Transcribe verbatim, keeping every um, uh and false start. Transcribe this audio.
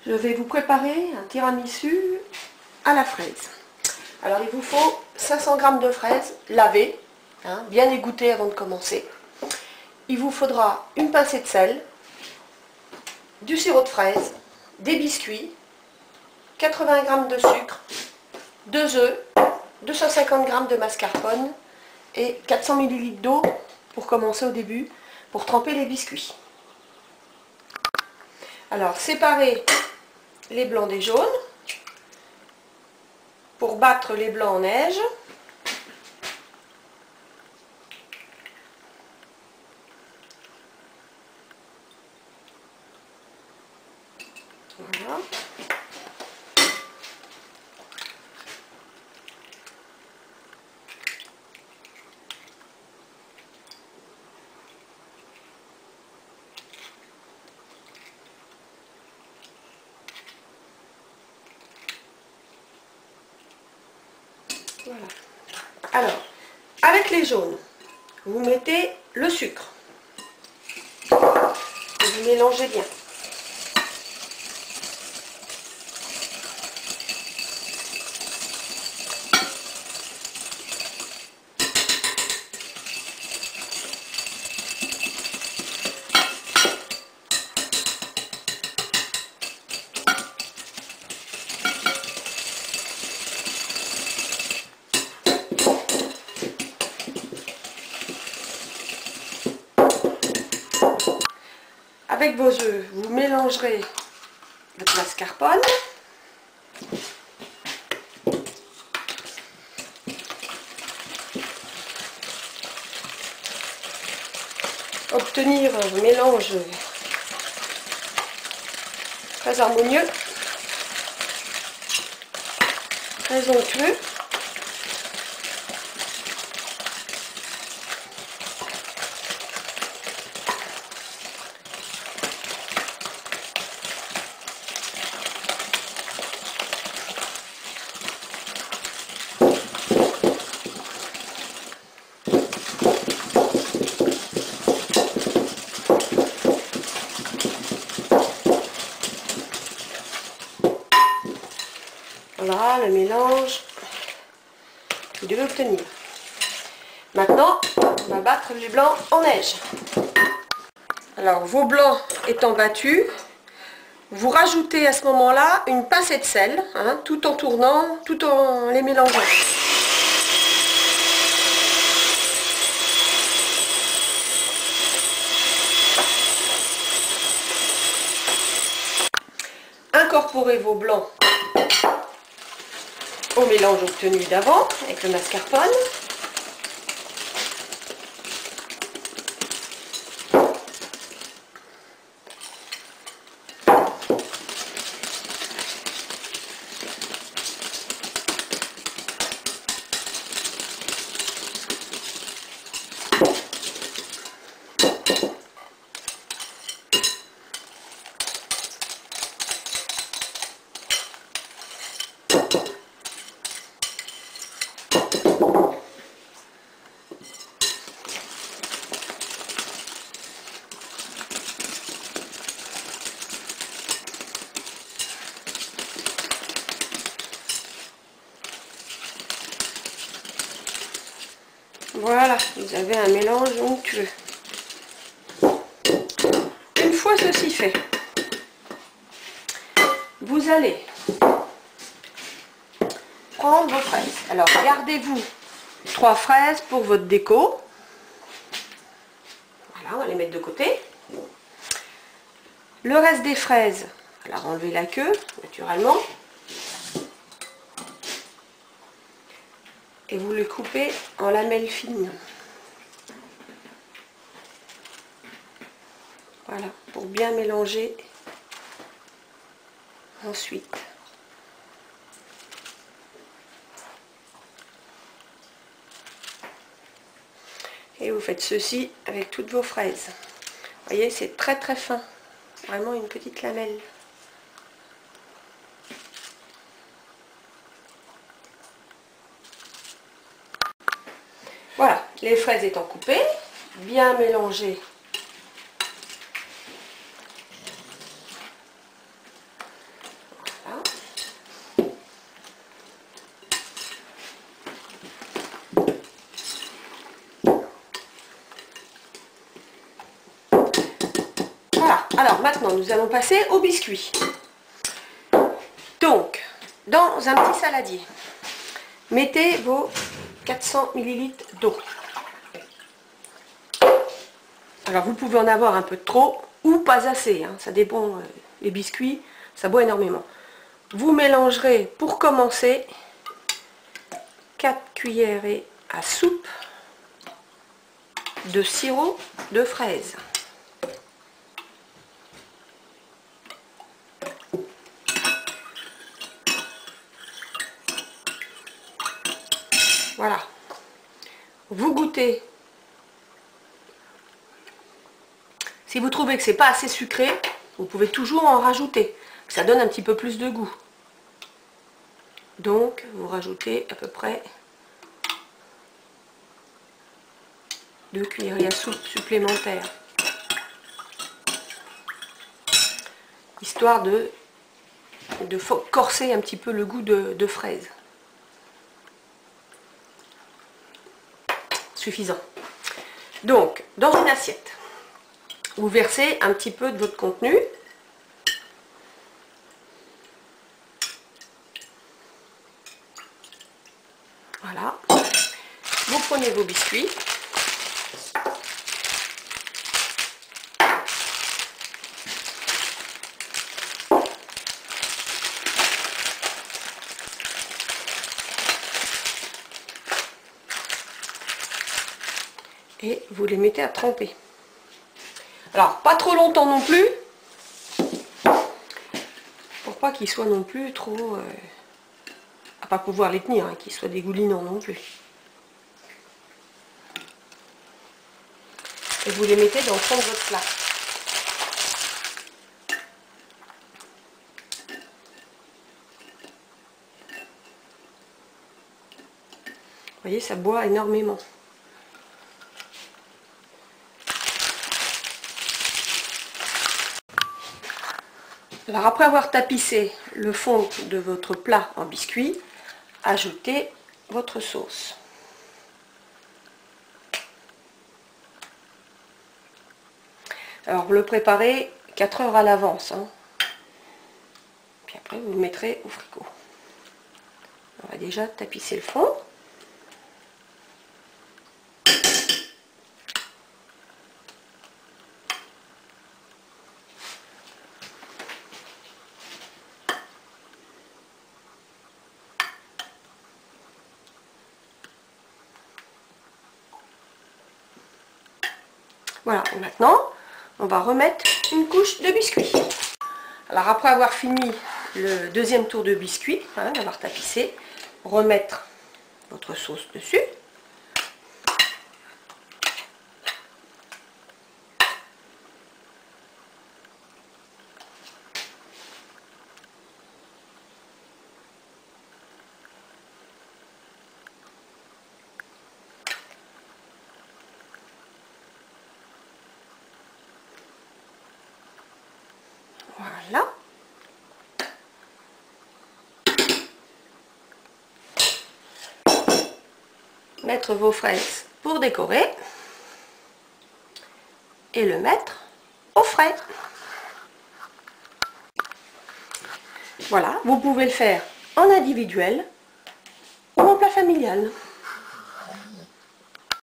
je vais vous préparer un tiramisu à la fraise. Alors il vous faut cinq cents grammes de fraises lavées, hein, bien égouttées avant de commencer. Il vous faudra une pincée de sel, du sirop de fraise, des biscuits, quatre-vingts grammes de sucre, deux œufs, deux cent cinquante grammes de mascarpone et quatre cents millilitres d'eau pour commencer au début, pour tremper les biscuits. Alors séparez les blancs des jaunes pour battre les blancs en neige. Voilà. Voilà. Alors, avec les jaunes, vous mettez le sucre. Et vous mélangez bien. Avec vos œufs, vous mélangerez votre mascarpone. Obtenir un mélange très harmonieux, très onctueux. Voilà le mélange que vous devez obtenir. Maintenant, on va battre les blancs en neige. Alors, vos blancs étant battus, vous rajoutez à ce moment-là une pincée de sel, hein, tout en tournant, tout en les mélangeant. Incorporez vos blancs au mélange obtenu d'avant avec le mascarpone. Voilà, vous avez un mélange onctueux. Une fois ceci fait, vous allez prendre vos fraises. Alors, gardez-vous trois fraises pour votre déco. Voilà, on va les mettre de côté. Le reste des fraises, alors enlevez la queue, naturellement. Et vous les coupez en lamelles fines. Voilà, pour bien mélanger ensuite. Et vous faites ceci avec toutes vos fraises. Vous voyez, c'est très très fin. Vraiment une petite lamelle. Voilà, les fraises étant coupées, bien mélangées Alors maintenant, nous allons passer au biscuit. Donc, dans un petit saladier, mettez vos quatre cents millilitres d'eau. Alors vous pouvez en avoir un peu trop ou pas assez, hein, ça dépend, euh, les biscuits, ça boit énormément. Vous mélangerez pour commencer quatre cuillerées à soupe de sirop de fraise. Voilà. Vous goûtez. Si vous trouvez que c'est pas assez sucré, vous pouvez toujours en rajouter. Ça donne un petit peu plus de goût. Donc, vous rajoutez à peu près deux cuillerées à soupe supplémentaires. Histoire de, de corser un petit peu le goût de, de fraise. Suffisant. Donc, dans une assiette, vous versez un petit peu de votre contenu. Voilà. Vous prenez vos biscuits. Et vous les mettez à tremper. Alors, pas trop longtemps non plus, pour pas qu'ils soient non plus trop... Euh, à pas pouvoir les tenir, hein, qu'ils soient dégoulinants non plus. Et vous les mettez dans le fond de votre plat. Vous voyez, ça boit énormément. Alors après avoir tapissé le fond de votre plat en biscuit, ajoutez votre sauce. Alors vous le préparez quatre heures à l'avance. Hein. Puis après vous le mettrez au frigo. On va déjà tapisser le fond. Voilà, maintenant, on va remettre une couche de biscuit. Alors après avoir fini le deuxième tour de biscuit, hein, d'avoir tapissé, remettre votre sauce dessus. Voilà. Mettre vos fraises pour décorer. Et le mettre au frais. Voilà, vous pouvez le faire en individuel ou en plat familial.